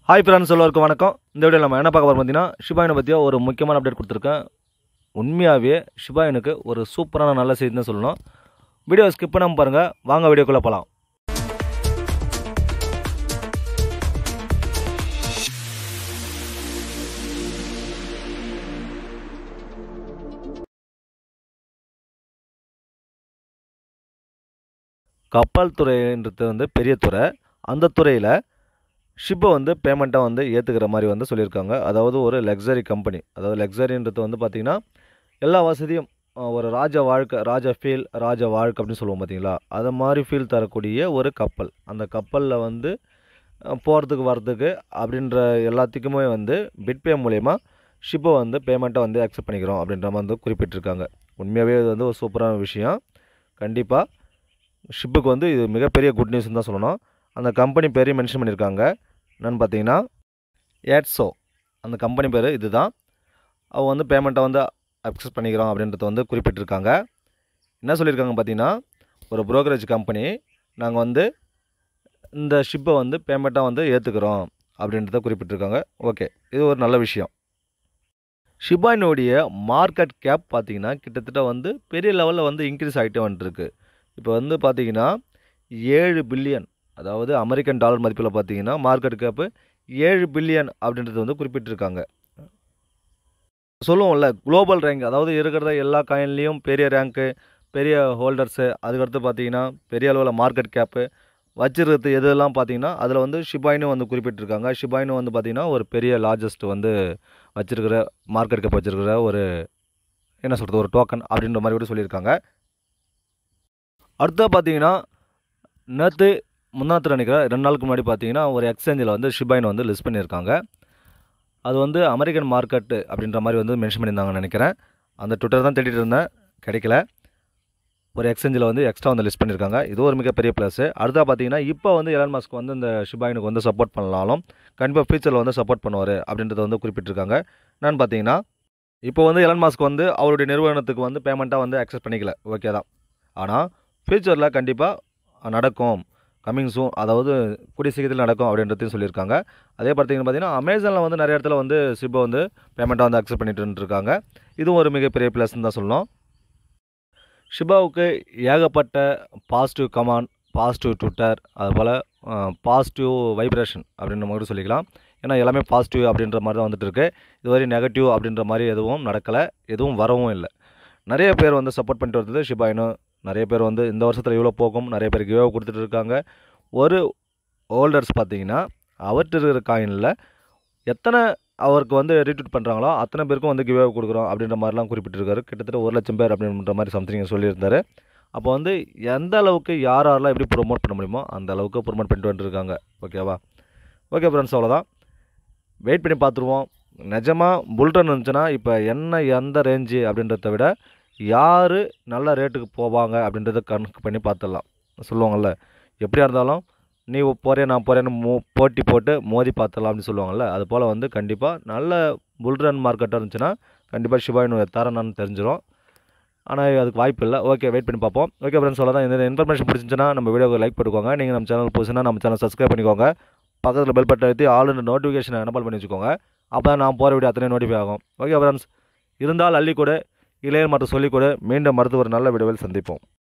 Hi friends, எல்லோருக்கும் வணக்கம். இந்த வீடியோவில் நம்ம என்ன பார்க்க போகிறோம் பார்த்தீங்கன்னா, ஷிபா இனு பற்றிய ஒரு முக்கியமான அப்டேட் கொடுத்துருக்கேன். உண்மையாகவே ஷிபா இனுக்கு ஒரு சூப்பரான நல்ல செய்தி தான் சொல்லணும். வீடியோ ஸ்கிப் பண்ணாமல் பாருங்கள். வாங்க வீடியோக்குள்ளே போகலாம். கப்பல் துறைன்றது வந்து பெரிய துறை. அந்த துறையில் ஷிப்பை வந்து பேமெண்ட்டாக வந்து ஏற்றுக்கிற மாதிரி வந்து சொல்லியிருக்காங்க. அதாவது ஒரு லக்ஸரி கம்பெனி. அதாவது லக்ஸரின்றது வந்து பார்த்திங்கன்னா எல்லா வசதியும் ஒரு ராஜ வாழ்க்கை, ராஜ வாழ்க்கை அப்படின்னு சொல்லுவோம் பார்த்தீங்களா, அதை மாதிரி ஃபீல் தரக்கூடிய ஒரு கப்பல். அந்த கப்பலில் வந்து போகிறதுக்கு வரதுக்கு அப்படின்ற எல்லாத்துக்குமே வந்து பிட்பே மூலயமா ஷிப்பை வந்து பேமெண்ட்டை வந்து அக்செப்ட் பண்ணிக்கிறோம் அப்படின்ற மாதிரி வந்து குறிப்பிட்டிருக்காங்க. உண்மையாகவே இது வந்து ஒரு சூப்பரான விஷயம். கண்டிப்பாக ஷிப்புக்கு வந்து இது மிகப்பெரிய குட் நியூஸ்னு தான் சொல்லணும். அந்த கம்பெனி பேரையும் மென்ஷன் பண்ணியிருக்காங்க. என்னென்னு பார்த்தீங்கன்னா ஏட்ஸோ, அந்த கம்பெனி பேர் இது தான். அவங்க வந்து பேமெண்ட்டை வந்து அக்செப்ட் பண்ணிக்கிறோம் அப்படின்றத வந்து குறிப்பிட்டிருக்காங்க. என்ன சொல்லியிருக்காங்க பார்த்தீங்கன்னா, ஒரு ப்ரோக்கரேஜ் கம்பெனி, நாங்கள் வந்து இந்த ஷிப்பை வந்து பேமெண்ட்டாக வந்து ஏற்றுக்கிறோம் அப்படின்றத குறிப்பிட்டிருக்காங்க. ஓகே, இது ஒரு நல்ல விஷயம். ஷிபா இனுடைய மார்க்கெட் கேப் பார்த்திங்கன்னா கிட்டத்தட்ட வந்து பெரிய லெவலில் வந்து இன்க்ரீஸ் ஆகிட்டே வந்துட்டுருக்கு. இப்போ வந்து பார்த்திங்கன்னா 7 பில்லியன், அதாவது அமெரிக்கன் டாலர் மதிப்பில் பார்த்திங்கன்னா மார்க்கெட் கேப்பு 7 பில்லியன் அப்படின்றது வந்து குறிப்பிட்டிருக்காங்க. சொல்லுவோம்ல குளோபல் ரேங்க், அதாவது இருக்கிறத எல்லா காயின்லேயும் பெரிய ரேங்க்கு, பெரிய ஹோல்டர்ஸு, அதுக்கடுத்து பார்த்திங்கன்னா பெரிய அளவில் மார்க்கெட் கேப்பு வச்சுருக்கிறது எதெல்லாம் பார்த்திங்கன்னா அதில் வந்து ஷிபா இனு வந்து குறிப்பிட்டிருக்காங்க. ஷிபா இனு வந்து பார்த்திங்கன்னா ஒரு பெரிய லார்ஜஸ்ட் வந்து வச்சுருக்கிற மார்க்கெட் கேப் வச்சுருக்கிற ஒரு என்ன சொல்கிறது, ஒரு டோக்கன் அப்படின்ற மாதிரி கூட சொல்லியிருக்காங்க. அடுத்தது பார்த்திங்கன்னா முன்னாத்து நினைக்கிறேன் 2 நாளுக்கு முன்னாடி பார்த்திங்கன்னா ஒரு எக்ஸ்சேஞ்சில் வந்து ஷிபா இனு வந்து லிஸ்ட் பண்ணியிருக்காங்க. அது வந்து அமெரிக்கன் மார்க்கெட்டு அப்படின்ற மாதிரி வந்து மென்ஷன் பண்ணியிருந்தாங்கன்னு நினைக்கிறேன். அந்த ட்விட்டர் தான் தேடிட்டு இருந்தேன், கிடைக்கல. ஒரு எக்ஸ்சேஞ்சில் வந்து எக்ஸ்ட்ரா வந்து லிஸ்ட் பண்ணியிருக்காங்க. இது ஒரு மிகப்பெரிய ப்ளஸ்ஸு. அடுத்தா பார்த்தீங்கன்னா இப்போ வந்து எலான் மஸ்க் வந்து இந்த ஷிபா இனுக்கு வந்து சப்போர்ட் பண்ணலாலும் கண்டிப்பாக ஃபியூச்சரில் வந்து சப்போர்ட் பண்ணுவார் அப்படின்றத வந்து குறிப்பிட்டிருக்காங்க. என்னென்னு பார்த்தீங்கன்னா, இப்போ வந்து எலான் மஸ்க் வந்து அவருடைய நிறுவனத்துக்கு வந்து பேமெண்ட்டாக வந்து அக்செப்ட் பண்ணிக்கல, ஓகே தான். ஆனால் ஃபியூச்சரில் கண்டிப்பாக நடக்கும், கம்மிங் சூன், அதாவது கூடிய சீக்கிரத்தில் நடக்கும் அப்படின்றதையும் சொல்லியிருக்காங்க. அதே பார்த்தீங்கன்னா அமேசானில் வந்து நிறைய இடத்துல வந்து ஷிப்பை வந்து பேமெண்ட்டாக வந்து அக்செப்ட் பண்ணிட்டு இருக்காங்க. இதுவும் ஒரு மிகப்பெரிய ப்ளஸ்ன்னு தான் சொல்லணும். ஷிபாவுக்கு ஏகப்பட்ட பாசிட்டிவ் கமாண்ட், பாசிட்டிவ் ட்விட்டர், அதுபோல் பாசிட்டிவ் வைப்ரேஷன் அப்படின்ற மாதிரி சொல்லிக்கலாம். ஏன்னா எல்லாமே பாசிட்டிவ் அப்படின்ற மாதிரி தான் வந்துட்டு இருக்கு. இதுவரை நெகட்டிவ் அப்படின்ற மாதிரி எதுவும் நடக்கலை, எதுவும் வரவும் இல்லை. நிறைய பேர் வந்து சப்போர்ட் பண்ணிட்டு வருது ஷிபா இனு. நிறைய பேர் வந்து இந்த வருஷத்தில் இவ்வளோ போகும், நிறைய பேர் கிவ்அவே கொடுத்துட்டு இருக்காங்க. ஒரு ஹோல்டர்ஸ் பார்த்தீங்கன்னா அவர்கிட்ட இருக்கிற காயினில் எத்தனை அவருக்கு வந்து ரீட்வீட் பண்ணுறாங்களோ அத்தனை பேருக்கும் வந்து கிவ்அவே கொடுக்குறோம் அப்படின்ற மாதிரிலாம் குறிப்பிட்டிருக்காரு. கிட்டத்தட்ட 1,00,000 பேர் அப்படின்ற மாதிரி சம்திங் சொல்லியிருந்தார். அப்போ வந்து எந்த அளவுக்கு யாரெல்லாம் எப்படி ப்ரொமோட் பண்ண முடியுமோ அந்த அளவுக்கு ப்ரொமோட் பண்ணிட்டு வந்துருக்காங்க. ஓகேவா? ஓகே ஃப்ரெண்ட்ஸ், அவ்வளோதான். வெயிட் பண்ணி பார்த்துருவோம். நிஜமாக புல்ரன் இருந்துச்சுன்னா இப்போ எந்த ரேஞ்சு அப்படின்றத விட யார் நல்ல ரேட்டுக்கு போவாங்க அப்படின்றத கணக்கு பண்ணி பார்த்துடலாம். சொல்லுவாங்கள்ல, எப்படியா இருந்தாலும் நீ போகிறேன் நான் போகிறேன்னு போட்டி போட்டு மோதி பார்த்துடலாம் அப்படின்னு சொல்லுவாங்கள்ல, அது போல் வந்து கண்டிப்பாக நல்ல புல்ரன் மார்க்கெட்டாக இருந்துச்சுன்னா கண்டிப்பாக ஷிபா இனு தரேன்னு தெரிஞ்சிடும். ஆனால் அதுக்கு வாய்ப்பு இல்லை. ஓகே, வெயிட் பண்ணி பார்ப்போம். ஓகே ஃப்ரெண்ட்ஸ், அவ்வளோதான். இந்த இன்ஃபர்மேஷன் பிடிச்சிருந்துச்சுன்னா நம்ம வீடியோக்கு லைக் பண்ணிக்கோங்க. நீங்கள் நம்ம சேனல் புதுசுனா நம்ம சேனல் சப்ஸ்கிரைப் பண்ணிக்கோங்க. பக்கத்தில் பெல் பட்டன் அழுத்தி ஆல் நோட்டிஃபிகேஷனை எனேபிள் பண்ணி வச்சுக்கோங்க. அப்போ தான் நான் போகிற வீடியோ அத்தனை நோட்டிஃபை ஆகும். ஓகே ஃப்ரெண்ட்ஸ், இருந்தால் அள்ளி கூட இளையர் மற்றும் சொல்லிக் கூட மீண்டும் அடுத்து ஒரு நல்ல வீடியோவில் சந்திப்போம்.